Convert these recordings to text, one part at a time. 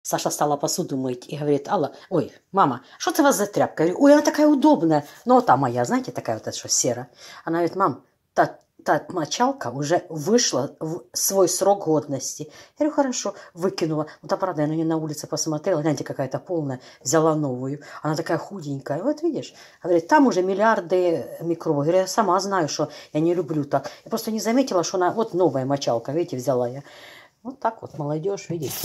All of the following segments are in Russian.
Саша стала посуду мыть и говорит: Алла, ой, мама, что это у вас за тряпка? Я говорю: ой, она такая удобная. Ну, вот та моя, знаете, такая вот, что серая. Она говорит: мам, та мочалка уже вышла в свой срок годности. Я говорю: хорошо, выкинула. Ну, да, правда, я на нее на улице посмотрела, гляньте, какая-то полная, взяла новую. Она такая худенькая. Вот видишь, говорит, там уже миллиарды микробов. Я говорю: я сама знаю, что я не люблю так. Я просто не заметила, что она, вот новая мочалка, видите, взяла я. Вот так вот, молодежь, видите.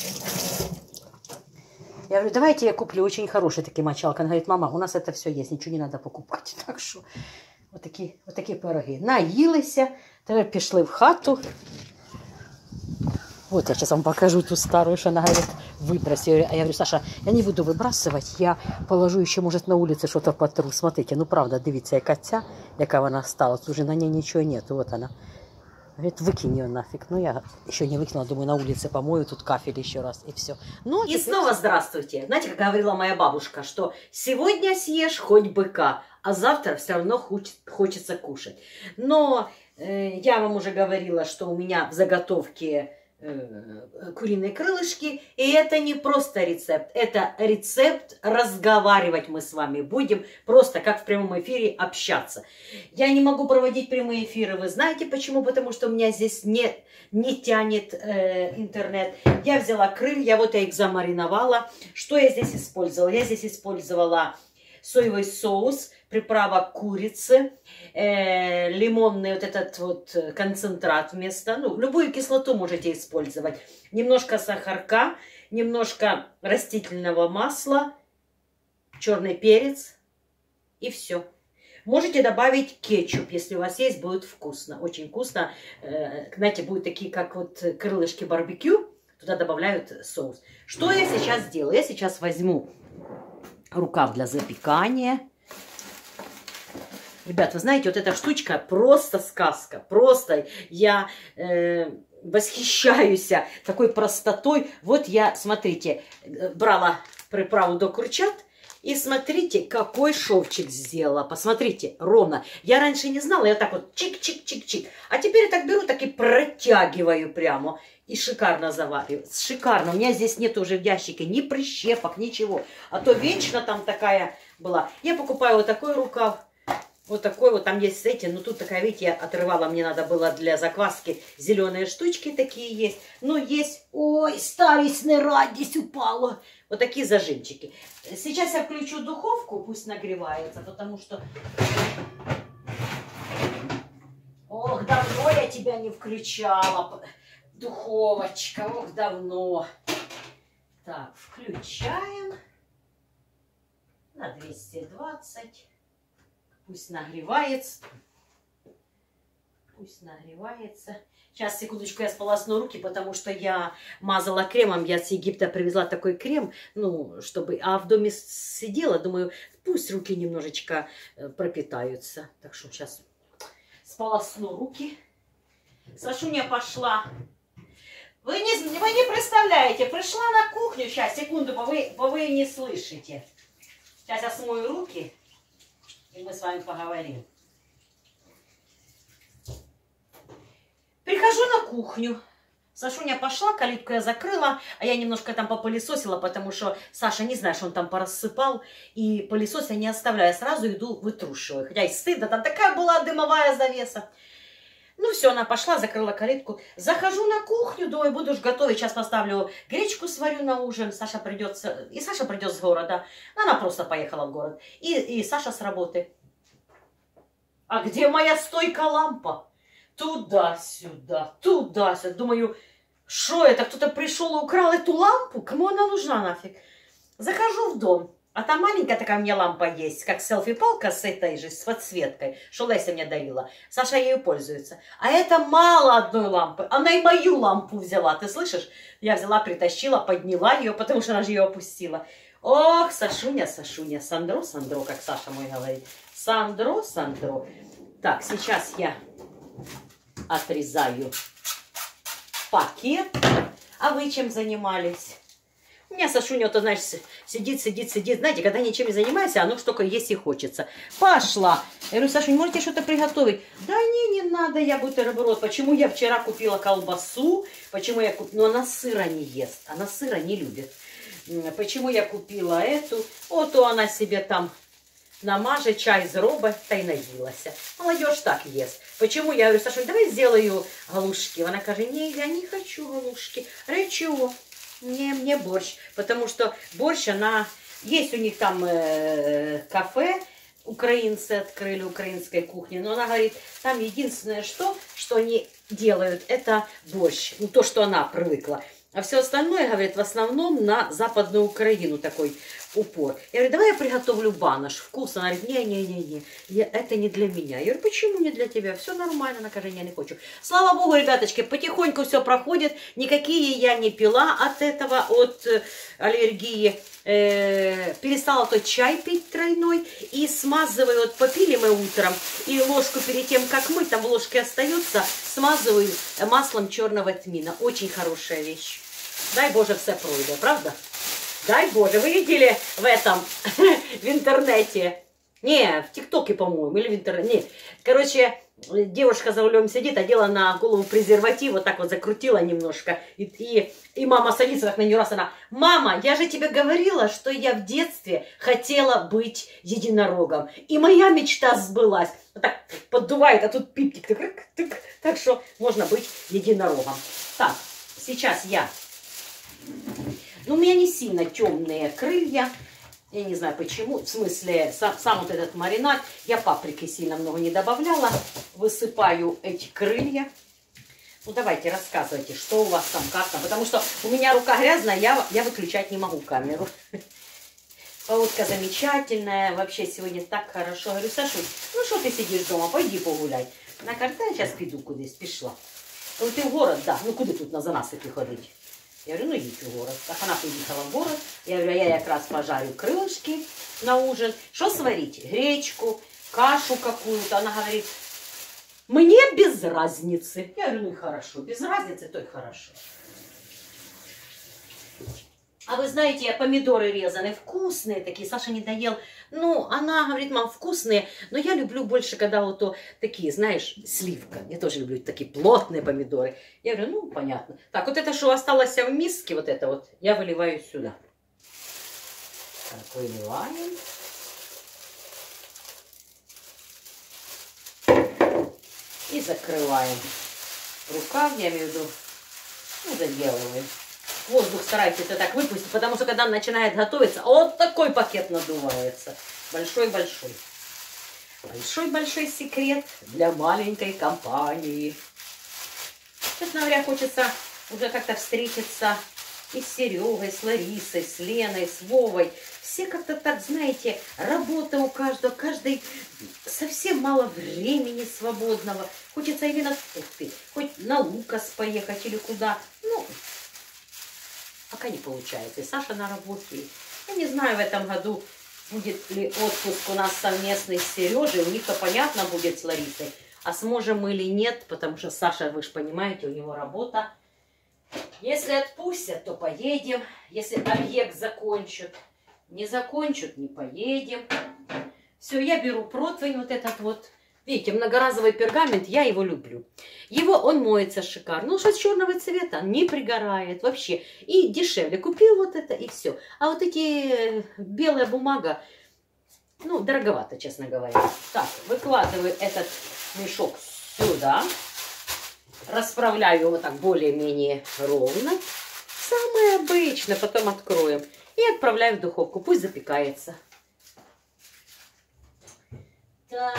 Я говорю: давайте я куплю очень хорошие такие мочалки. Она говорит: мама, у нас это все есть, ничего не надо покупать. Так що вот такі пироги. Наїлися, тепер пішли в хату. Вот я сейчас вам покажу ту старую, что она говорит, выбрось. А я говорю: Саша, я не буду выбрасывать, я положу еще, может, на улице что-то потру. Смотрите, ну правда, дивіться, яка ця, яка вона стала. Тут уже на ней ничего нет, вот она. Говорит: выкинь ее нафиг. Ну, я еще не выкинула, думаю, на улице помою тут кафель еще раз, и все. Ну, и снова здравствуйте. Знаете, как говорила моя бабушка, что сегодня съешь хоть быка, а завтра все равно хочется кушать. Но я вам уже говорила, что у меня в заготовке куриные крылышки, и это не просто рецепт, это рецепт разговаривать мы с вами будем, просто как в прямом эфире общаться. Я не могу проводить прямые эфиры, вы знаете почему? Потому что у меня здесь не тянет интернет. Я взяла крылья, вот я их замариновала. Что я здесь использовала? Я здесь использовала соевый соус, приправа курицы, лимонный вот этот вот концентрат вместо, ну, любую кислоту можете использовать. Немножко сахарка, немножко растительного масла, черный перец и все. Можете добавить кетчуп, если у вас есть, будет вкусно, очень вкусно. Знаете, будут такие, как вот крылышки барбекю, туда добавляют соус. Что я сейчас сделаю? Я сейчас возьму рукав для запекания. Ребят, вы знаете, вот эта штучка просто сказка. Просто я восхищаюсь такой простотой. Вот я, смотрите, брала приправу до курчат. И смотрите, какой шовчик сделала. Посмотрите, ровно. Я раньше не знала, я так вот чик-чик-чик-чик. А теперь я так беру, так и протягиваю прямо. И шикарно завариваю. Шикарно. У меня здесь нет уже в ящике ни прищепок, ничего. А то вечно там такая была. Я покупаю вот такой рукав. Вот такой вот, там есть эти, но тут такая, видите, я отрывала, мне надо было для закваски, зеленые штучки такие есть. Но есть, ой, старость не радость упала. Вот такие зажимчики. Сейчас я включу духовку, пусть нагревается, потому что... Ох, давно я тебя не включала, духовочка, ох, давно. Так, включаем на 220. Пусть нагревается. Пусть нагревается. Сейчас, секундочку, я сполосну руки, потому что я мазала кремом. Я с Египта привезла такой крем, ну, чтобы... А в доме сидела, думаю, пусть руки немножечко пропитаются. Так что сейчас сполосну руки. Сашуня пошла. Вы не представляете, пришла на кухню. Сейчас, секунду, вы не слышите. Сейчас я смою руки. И мы с вами поговорим. Прихожу на кухню. Сашуня пошла, калитку я закрыла, а я немножко там попылесосила, потому что Саша, не знаю, что он там порассыпал, и пылесос я не оставляю, сразу иду вытрушиваю. Хотя и стыдно, там такая была дымовая завеса. Ну все, она пошла, закрыла калитку. Захожу на кухню, думаю, буду уж готовить. Сейчас поставлю гречку, сварю на ужин. Саша придет с города. Она просто поехала в город. И Саша с работы. А где моя стойка-лампа? Туда-сюда, туда-сюда. Думаю, что это? Кто-то пришел и украл эту лампу? Кому она нужна нафиг? Захожу в дом. А там маленькая такая у меня лампа есть, как селфи-палка с этой же, с подсветкой, что Леся мне дарила. Саша ею пользуется. А это мало одной лампы. Она и мою лампу взяла, ты слышишь? Я взяла, притащила, подняла ее, потому что она же ее опустила. Ох, Сашуня, Сашуня, Сандро, Сандро, как Саша мой говорит. Сандро, Сандро. Так, сейчас я отрезаю пакет. А вы чем занимались? У меня Сашуня, вот, знаешь, сидит. Знаете, когда ничем не занимаешься, оно ж только есть и хочется. Пошла. Я говорю, Сашунь, можете что-то приготовить? Да не надо, я бутерброд. Почему я вчера купила колбасу? Почему я купила? Но она сыра не ест, она сыра не любит. Почему я купила эту? Вот то она себе там намаже, чай зробить, та й наїлася. Молодежь так ест. Почему? Я говорю, Сашунь, давай сделаю галушки. Она каже, не, я не хочу галушки. Речу. Не, мне борщ. Потому что борщ, она... Есть у них там кафе, украинцы открыли, украинской кухни. Но она говорит, там единственное, что они делают, это борщ. Ну, то, что она привыкла. А все остальное, говорит, в основном на Западную Украину такой упор. Я говорю, давай я приготовлю банош. Вкусно. Она говорит, не, это не для меня. Я говорю, почему не для тебя? Все нормально. Она говорит, я не хочу. Слава богу, ребяточки, потихоньку все проходит. Никакие я не пила от этого, от аллергии. Перестала тот чай пить тройной. И смазываю, вот попили мы утром. И ложку перед тем, как мыть, там в ложке остается, смазываю маслом черного тмина. Очень хорошая вещь. Дай Боже, все пройде, правда? Дай Боже, вы видели в этом, в интернете? Не, в ТикТоке, по-моему, или в интернете. Не. Короче, девушка за рулем сидит, одела на голову презерватив, вот так вот закрутила немножко. И мама садится так на нее раз, она, мама, я же тебе говорила, что я в детстве хотела быть единорогом. И моя мечта сбылась. Вот так поддувает, а тут пиптик. Так что можно быть единорогом. Так, сейчас я... Ну, у меня не сильно темные крылья. Я не знаю почему. В смысле, сам вот этот маринад. Я паприки сильно много не добавляла. Высыпаю эти крылья. Ну, давайте, рассказывайте, что у вас там, как там. Потому что у меня рука грязная, я выключать не могу камеру. Погодка замечательная. Вообще сегодня так хорошо. Говорю, Сашуль, ну что ты сидишь дома? Пойди погуляй. Она говорит, да, я сейчас піду кудись, пішла. Ну, ти в город, да. Ну, куди тут на занасипі ходить? Я говорю, ну идите в город. Так она приехала в город. Я говорю, я как раз пожарю крылышки на ужин. Что сварить? Гречку, кашу какую-то. Она говорит, мне без разницы. Я говорю, ну и хорошо. Без разницы, то и хорошо. А вы знаете, помидоры резаны, вкусные такие. Саша не доел. Ну, она говорит, мам, вкусные. Но я люблю больше, когда вот то, такие, знаешь, сливка. Я тоже люблю такие плотные помидоры. Я говорю, ну, понятно. Так, вот это, что осталось в миске, вот это вот, я выливаю сюда. Так, выливаем. И закрываем. Рукав, я имею в виду, ну, заделываем. Воздух старайтесь это так выпустить, потому что когда он начинает готовиться, вот такой пакет надувается. Большой-большой. Большой-большой секрет для маленькой компании. Честно говоря, хочется уже как-то встретиться и с Серегой, с Ларисой, с Леной, с Вовой. Все как-то так, знаете, работа у каждого, каждый совсем мало времени свободного. Хочется именно, ух ты, хоть на Лукас поехать или куда. Ну, пока не получается. И Саша на работе. Я не знаю, в этом году будет ли отпуск у нас совместный с Сережей. У них-то понятно будет с Ларисой. А сможем мы или нет, потому что Саша, вы же понимаете, у него работа. Если отпустят, то поедем. Если объект закончат. Не закончат, не поедем. Все, я беру противень вот этот вот. Видите, многоразовый пергамент, я его люблю. Он моется шикарно. Ну, что с черного цвета, не пригорает вообще. И дешевле. Купил вот это и все. А вот эти белая бумага, ну, дороговато, честно говоря. Так, выкладываю этот мешок сюда. Расправляю его вот так более-менее ровно. Самое обычное. Потом откроем. И отправляю в духовку. Пусть запекается. Так.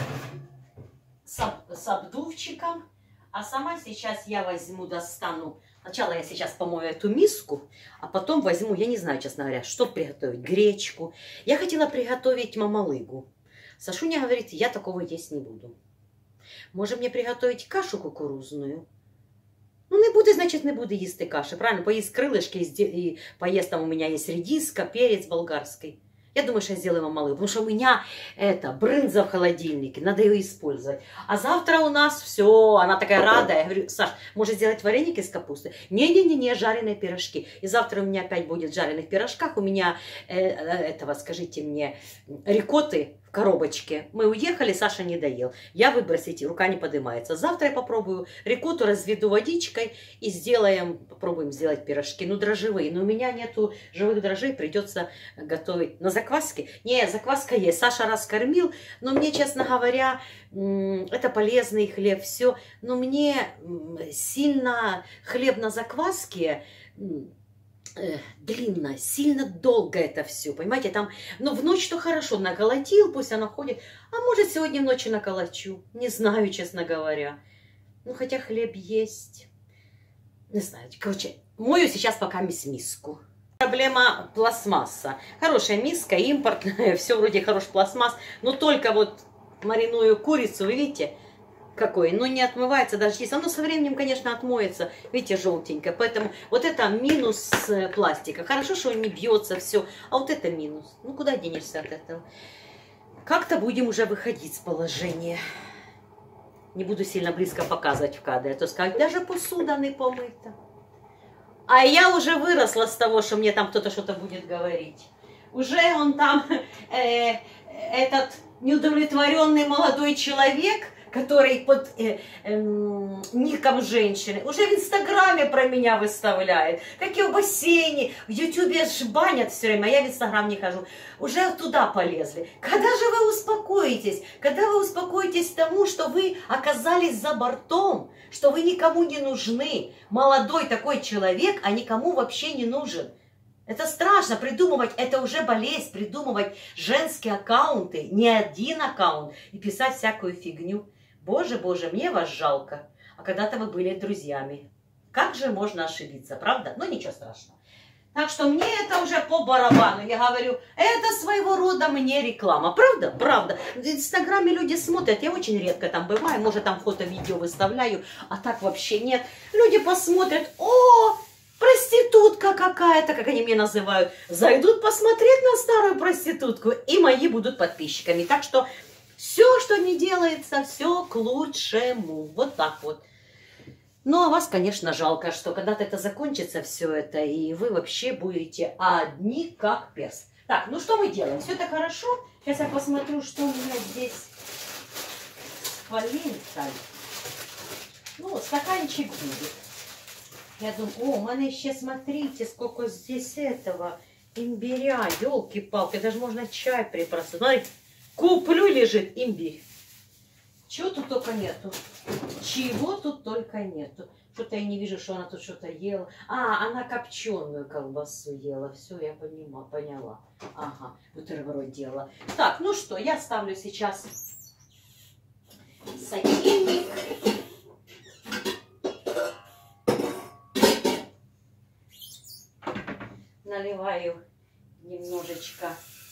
С обдувчиком. А сама сейчас я возьму, достану. Сначала я сейчас помою эту миску, а потом возьму, я не знаю, честно говоря, что приготовить. Гречку. Я хотела приготовить мамалыгу. Сашуня говорит, я такого есть не буду. Может мне приготовить кашу кукурузную? Ну, не буду, значит, не буду їсти каши. Правильно, поїсть крылышки и поесть, там у меня есть редиска, перец болгарский. Я думаю, что я сделаю ему малую, потому что у меня это брынза в холодильнике, надо ее использовать. А завтра у нас все, она такая радая. Я говорю, Саш, может сделать вареники из капусты? Не-не-не, жареные пирожки. И завтра у меня опять будет в жареных пирожках. У меня скажите мне, рикотты в коробочке. Мы уехали, Саша не доел. Я выбросить, рука не поднимается. Завтра я попробую рикотту, разведу водичкой и попробуем сделать пирожки. Ну, дрожжевые. Но у меня нету живых дрожжей, придется готовить на закваске. Не, закваска есть. Саша раз кормил, но мне, честно говоря, это полезный хлеб, все. Но мне сильно хлеб на закваске... длинно, сильно долго это все, понимаете, там, ну, в ночь-то хорошо наколотил, пусть она ходит, а может, сегодня в ночь наколочу, не знаю, честно говоря, ну, хотя хлеб есть, не знаю, короче, мою сейчас пока миску. Проблема пластмасса, хорошая миска, импортная, все вроде хороший пластмасс, но только вот мариную курицу, вы видите, какой, но не отмывается даже если. Оно со временем, конечно, отмоется, видите, желтенькое. Поэтому вот это минус пластика. Хорошо, что он не бьется, все. А вот это минус. Ну, куда денешься от этого? Как-то будем уже выходить с положения. Не буду сильно близко показывать в кадре, а то сказать, даже посуда не помыта. А я уже выросла с того, что мне там кто-то что-то будет говорить. Уже он там, этот неудовлетворенный молодой человек, который под ником женщины, уже в Инстаграме про меня выставляет. Как я в бассейне, в Ютубе банят все время, а я в Инстаграм не хожу. Уже туда полезли. Когда же вы успокоитесь? Когда вы успокоитесь тому, что вы оказались за бортом, что вы никому не нужны? Молодой такой человек, а никому вообще не нужен. Это страшно придумывать, это уже болезнь, придумывать женские аккаунты, не один аккаунт, и писать всякую фигню. Боже, боже, мне вас жалко. А когда-то вы были друзьями. Как же можно ошибиться, правда? Ну, ничего страшного. Так что мне это уже по барабану. Я говорю, это своего рода мне реклама. Правда? Правда. В Инстаграме люди смотрят. Я очень редко там бываю. Может, там фото-видео выставляю. А так вообще нет. Люди посмотрят. О, проститутка какая-то, как они меня называют. Зайдут посмотреть на старую проститутку. И мои будут подписчиками. Так что... все, что не делается, все к лучшему. Вот так вот. Ну, а вас, конечно, жалко, что когда-то это закончится, все это, и вы вообще будете одни как перс. Так, ну что мы делаем? Все это хорошо. Сейчас я посмотрю, что у меня здесь с полинкой. Ну, стаканчик будет. Я думаю, о, у меня еще, смотрите, сколько здесь этого имбиря. Елки-палки, даже можно чай припросить. Смотрите. Куплю, лежит имбирь. Чего тут только нету. Чего тут только нету. Что-то я не вижу, что она тут что-то ела. А, она копченую колбасу ела. Все, я поняла. Ага, бутерброд делала. Так, ну что, я ставлю сейчас сотейник. Наливаю немножечко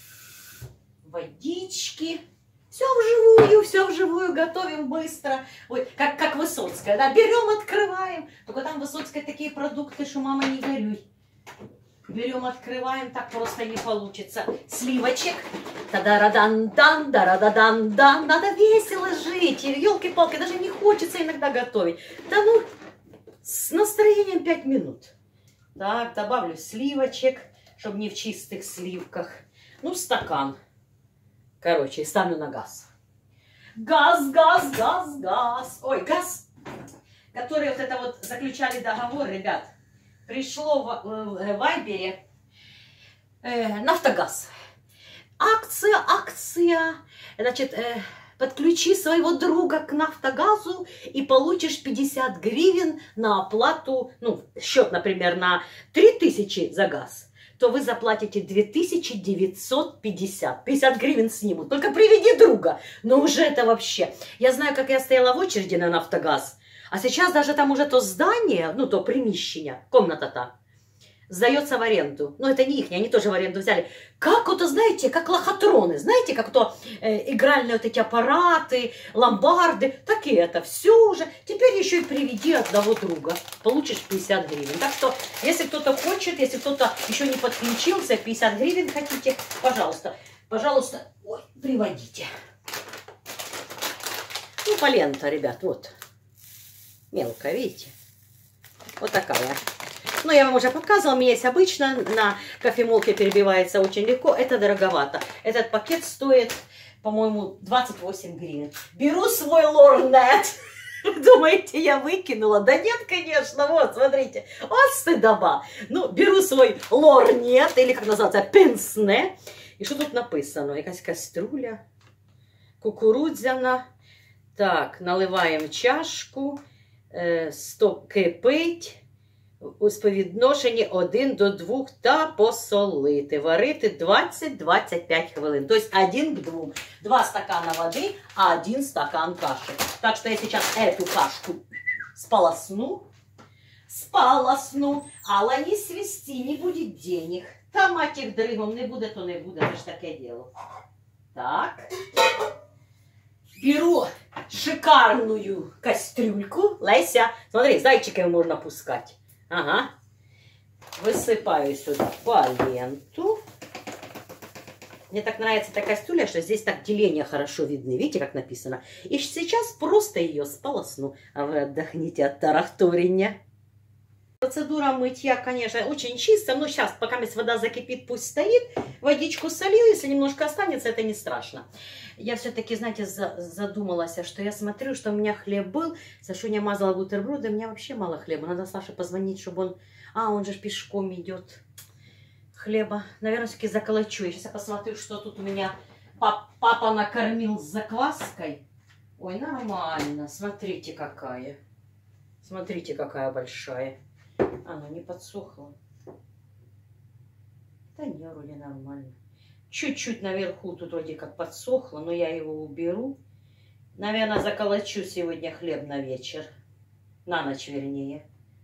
водички. Все вживую готовим быстро. Ой, как Высоцкая, да, берем, открываем. Только там Высоцкая такие продукты, что мама не горюй. Берем, открываем, так просто не получится. Сливочек. Та-да-ра-дан-дан, да-ра-да-дан-дан. Надо весело жить. Елки-палки, даже не хочется иногда готовить. Да ну, с настроением 5 минут. Так, добавлю сливочек, чтобы не в чистых сливках. Ну, стакан. Короче, ставлю на газ. Газ, газ, газ, газ. Ой, газ, который вот это вот заключали договор, ребят. Пришло в Вайбере Нафтогаз. Акция. Значит, подключи своего друга к Нафтогазу и получишь 50 гривен на оплату, ну, счет, например, на 3000 за газ. То вы заплатите 2950. 50 гривен снимут. Только приведи друга. Но уже это вообще. Я знаю, как я стояла в очереди на Нафтогаз. А сейчас даже там уже то здание, ну, то приміщення, комната-то, сдается в аренду. Ну, это не их, они тоже в аренду взяли. Как это, знаете, как лохотроны, знаете, как то игральные вот эти аппараты, ломбарды, так и это. Все уже. Теперь еще и приведи одного друга. Получишь 50 гривен. Так что, если кто-то хочет, если кто-то еще не подключился, 50 гривен хотите, пожалуйста, пожалуйста, ой, приводите. Ну, полента, ребят, вот. Мелко, видите? Вот такая. Ну, я вам уже показывала, у меня есть обычно, на кофемолке перебивается очень легко, это дороговато. Этот пакет стоит, по-моему, 28 гривен. Беру свой лорнет. Думаете, я выкинула? Да нет, конечно, вот, смотрите, вот стыдоба. Ну, беру свой лорнет, или как называется, пенсне. И что тут написано? Якась кастрюля, кукурудзяна. Так, наливаємо чашку, кипить, у співвідношенні 1 до 2 та посолити. Варити 20-25 хвилин. То есть 1 к 2. 2 стакана воды, а 1 стакан каши. Так что я сейчас эту кашку сполосну, але не свисти, не будет денег. Та мать їх дригом, не буде, то не буде, це ж таке діло. Так. Беру шикарную кастрюльку. Леся, смотри, зайчиками можно пускать. Ага. Высыпаю сюда поленту. Мне так нравится эта кастрюля, что здесь так деление хорошо видны. Видите, как написано? И сейчас просто ее сполосну. А вы отдохните от тарахторения. Процедура мытья, конечно, очень чистая. Но сейчас, пока вода закипит, пусть стоит. Водичку солью. Если немножко останется, это не страшно. Я все-таки, знаете, задумалась, что я смотрю, что у меня хлеб был. Сашуня мазала бутерброды. У меня вообще мало хлеба. Надо Саше позвонить, чтобы он... он же пешком идет. Хлеба. Наверное, все-таки заколочу. Сейчас я посмотрю, что тут у меня папа накормил с закваской. Ой, нормально. Смотрите, какая. Смотрите, какая большая. Оно не подсохло. Да не, вроде нормально. Чуть-чуть наверху тут вроде как подсохло, но я его уберу. Наверное, заколочу сегодня хлеб на вечер. На ночь, вернее.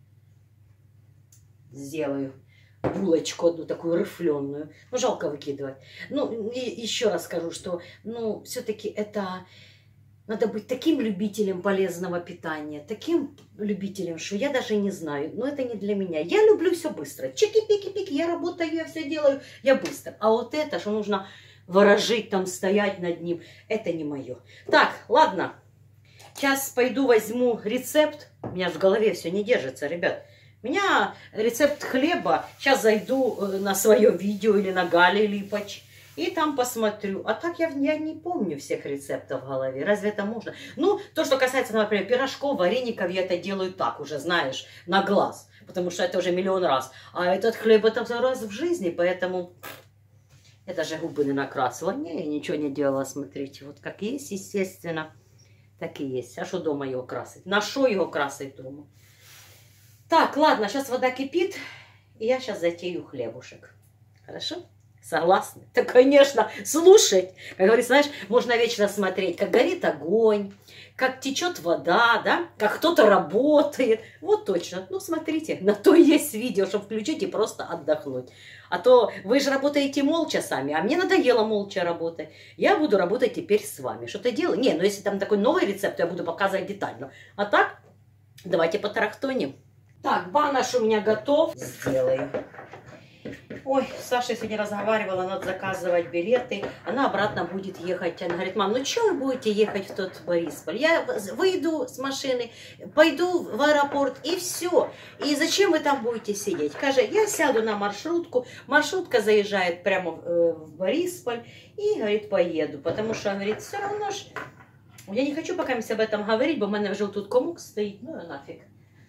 Сделаю булочку одну такую рыфленую. Ну, жалко выкидывать. Ну, и еще раз скажу, что, ну, все-таки это... Надо быть таким любителем полезного питания, таким любителем, что я даже не знаю, но это не для меня. Я люблю все быстро. Чики-пики-пики, я работаю, я все делаю, я быстро. А вот это, что нужно ворожить, там стоять над ним, это не мое. Так, ладно. Сейчас пойду возьму рецепт. У меня в голове все не держится, ребят. У меня рецепт хлеба. Сейчас зайду на свое видео или на Гали Липач. И там посмотрю. А так я не помню всех рецептов в голове. Разве это можно? Ну, то, что касается, например, пирожков, вареников, я это делаю так уже, знаешь, на глаз. Потому что это уже миллион раз. А этот хлеб это раз в жизни, поэтому я даже губы не накрасила. Не, я ничего не делала, смотрите. Вот как есть, естественно, так и есть. А что дома его красить? На что его красить дома? Так, ладно, сейчас вода кипит. И я сейчас затею хлебушек. Хорошо? Согласны? Да, конечно, слушать. Как говорится, знаешь, можно вечно смотреть, как горит огонь, как течет вода, да, как кто-то работает. Вот точно. Ну, смотрите, на то и есть видео, чтобы включить и просто отдохнуть. А то вы же работаете молча сами, а мне надоело молча работать. Я буду работать теперь с вами. Что-то делаю? Не, ну если там такой новый рецепт, то я буду показывать детально. А так, давайте потарахтоним. Так, банаш у меня готов. Сделаю. Ой, Саша сегодня разговаривала, надо заказывать билеты. Она обратно будет ехать. Она говорит: мам, ну что вы будете ехать в тот Борисполь? Я выйду с машины, пойду в аэропорт и все. И зачем вы там будете сидеть? Скажи, я сяду на маршрутку. Маршрутка заезжает прямо в Борисполь и, говорит, поеду. Потому что, говорит, все равно ж... Я не хочу пока об этом говорить, бо в мене вже тут комок стоит. Ну нафиг.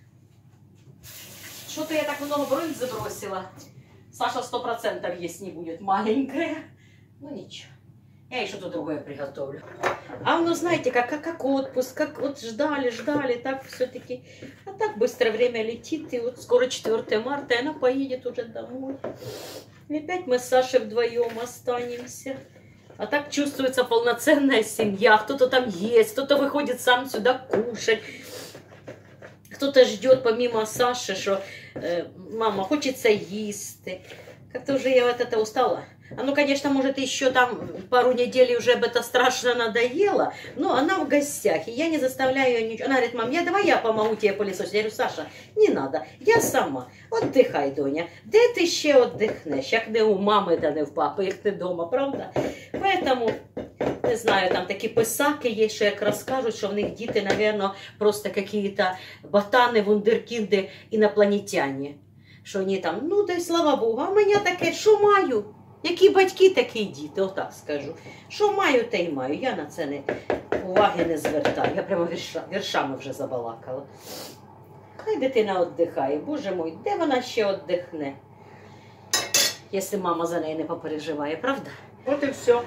Что-то я так много брынзы забросила. Саша 100% есть не будет, маленькая. Ну ничего, я еще что-то другое приготовлю. А ну знаете, как отпуск, как вот ждали, так все-таки. А так быстро время летит, и вот скоро 4 марта, и она поедет уже домой. И опять мы с Сашей вдвоем останемся. А так чувствуется полноценная семья. Кто-то там есть, кто-то выходит сам сюда кушать. Кто-то ждет помимо Саши, что мама, хочется їсти. Как-то уже я от этого устала. Оно, конечно, может еще там пару недель уже об это страшно надоело, но она в гостях, и я не заставляю ее ничего. Она говорит, мам, давай я помогу тебе пылесосить. Я говорю, Саша, не надо, я сама. Отдыхай, доня. Де ти ще отдихнеш? Як не у мами, да не в папи, як ти дома, правда? Поэтому, не знаю, там такі писаки є, що як розкажуть, що в них діти, наверное, просто какие-то ботани, вундеркінди, інопланетяне. Що вони там, ну, дай слава Богу, а в мене таке, що маю? Які батьки, такі діти, отак скажу. Що маю, те й маю. Я на це уваги не звертаю. Я прямо віршами вже забалакала. Хай дитина віддихає. Боже мой, де вона ще віддихне? Якщо мама за неї не попереживає, правда? От і все.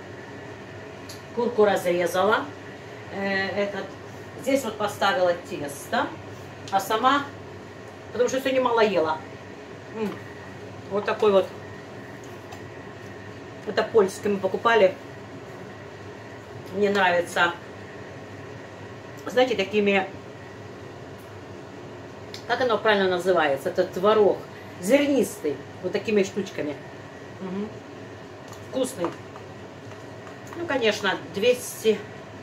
Курку разрезала. Здесь вот поставила тесто. А сама, потому что сегодня мало ела. Вот такой вот. Это польский мы покупали. Мне нравится, знаете, такими, как оно правильно называется, это творог, зернистый, вот такими штучками. Угу. Вкусный. Ну, конечно, 200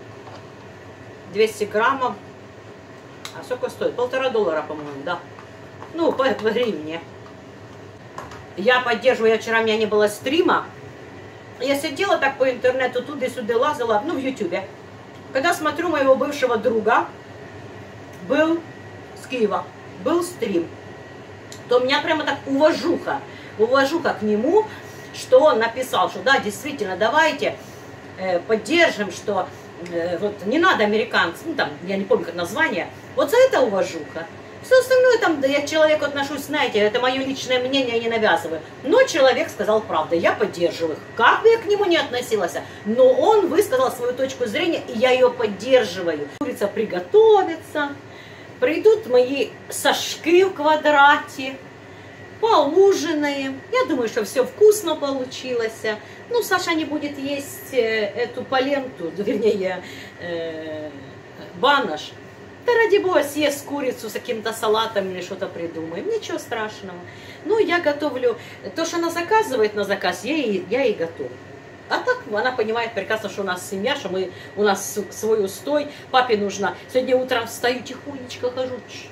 граммов. А сколько стоит? $1,5, по-моему, да. Ну, по гривне. Я поддерживаю, вчера у меня не было стрима. Я сидела так по интернету, туда-сюда лазала, ну, в Ютубе. Когда смотрю моего бывшего друга, был с Киева, был стрим, то у меня прямо так уважуха к нему, что он написал, что да, действительно, давайте поддержим, что вот не надо американцам, ну, там, я не помню, как название, вот за это уважуха. Все остальное там, да, я к человеку отношусь, знаете, это мое личное мнение, я не навязываю. Но человек сказал правду, я поддерживаю их. Как бы я к нему не относилась, но он высказал свою точку зрения, и я ее поддерживаю. Курица приготовится, придут мои сашки в квадрате, поужинаем. Я думаю, что все вкусно получилось. Ну, Саша не будет есть эту поленту, вернее, банош. Да ради бога, съест курицу с каким-то салатом или что-то придумаем. Ничего страшного. Ну, я готовлю. То, что она заказывает на заказ, я и готовлю. А так она понимает прекрасно, что у нас семья, что у нас свой устой. Папе нужно. Сегодня утром встаю, тихонечко хожу.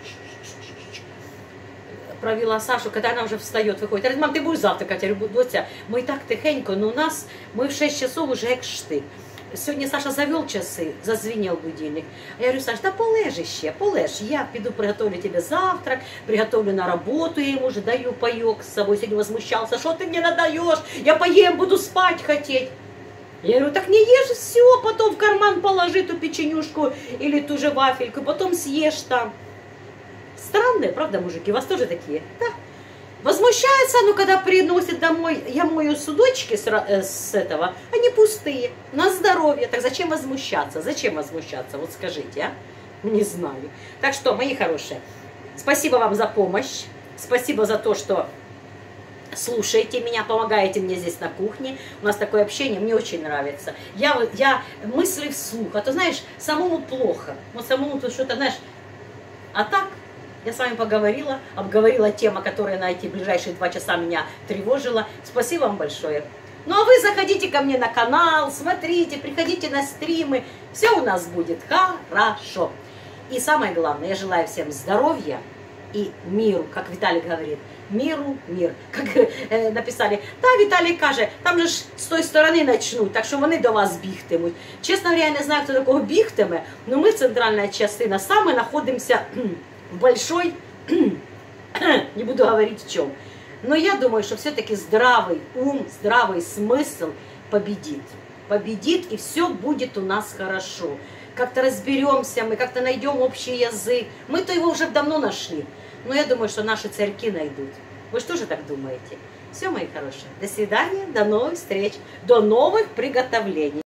Провела Сашу, когда она уже встает, выходит. Говорит, мам, ты будешь завтракать? Я говорю, Доця, мы и так тихенько, но у нас, мы в 6 часов уже як штык. Сегодня Саша завел часы, зазвенел будильник. А я говорю, Саш, да полежи ще, полежь. Я пойду приготовлю тебе завтрак, приготовлю на работу, я ему уже даю паёк с собой. Сегодня возмущался, что ты мне надаешь, я поем, буду спать хотеть. Я говорю, так не ешь все, потом в карман положи ту печенюшку или ту же вафельку, потом съешь там. Странные, правда, мужики, у вас тоже такие? Да. Возмущается, но когда приносит домой, я мою судочки с этого, они пустые, на здоровье. Так зачем возмущаться? Зачем возмущаться? Вот скажите, а? Не знаю. Так что, мои хорошие, спасибо вам за помощь. Спасибо за то, что слушаете меня, помогаете мне здесь на кухне. У нас такое общение, мне очень нравится. Я мысли вслух. А то, знаешь, самому плохо. Вот самому тут что-то, знаешь, а так... Я с вами поговорила, обговорила тему, которая на эти ближайшие 2 часа меня тревожила. Спасибо вам большое. Ну а вы заходите ко мне на канал, смотрите, приходите на стримы. Все у нас будет хорошо. И самое главное, я желаю всем здоровья и миру, как Виталик говорит. Миру, мир. Как написали, та Віталій каже, там же ж з тої сторони почнуть, так що вони до вас бігтимуть. Чесно говоря, я не знаю, хто до кого бігтиме, но ми, центральна частина, саме знаходимося в большой, не буду говорить в чем. Но я думаю, что все-таки здравый ум, здравый смысл победит. Победит, и все будет у нас хорошо. Как-то разберемся, мы как-то найдем общий язык. Мы-то его уже давно нашли. Но я думаю, что наши царьки найдут. Вы что же так думаете? Все, мои хорошие. До свидания, до новых встреч, до новых приготовлений.